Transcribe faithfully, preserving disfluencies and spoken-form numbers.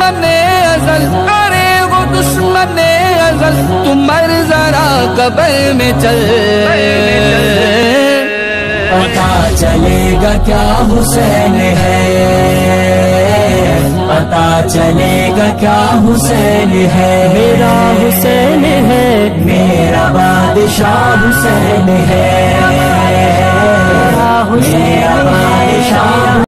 दुश्मने अज़ल, अरे वो दुश्मने अज़ल, तू मर जरा कब्र में चल। पता चलेगा क्या हुसैन है, पता चलेगा क्या हुसैन है। मेरा हुसैन है, मेरा बादशाह हुसैन है, हुसैन मेरा बादशाह।